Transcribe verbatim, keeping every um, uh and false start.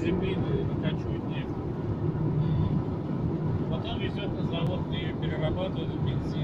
земли выкачивают нефть. Потом везет на завод, где ее перерабатывают в бензин.